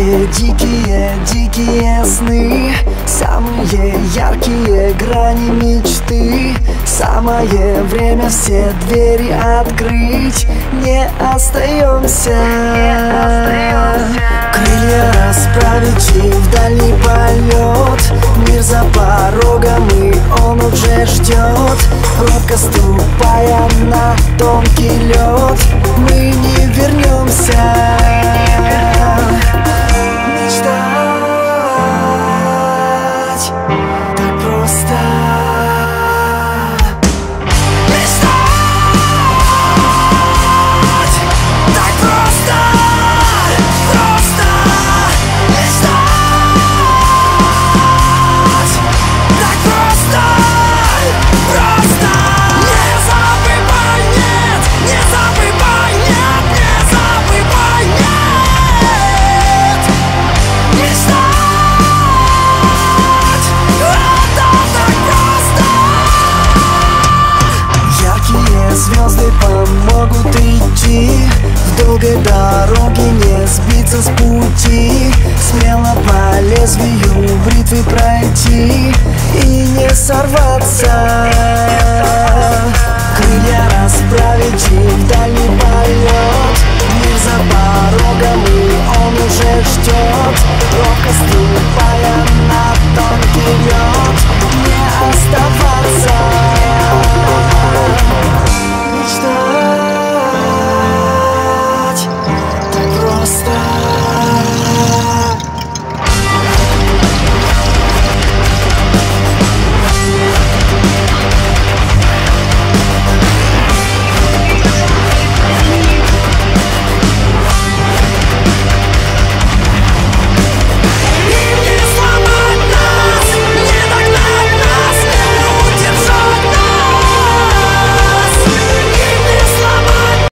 Самые дикие, дикие сны, самые яркие грани мечты. Самое время все двери открыть, не остаемся. Крылья расправить и в дальний полет. Мир за порогом и он уже ждет. Робко ступая на тонкий лед, мы не вернемся.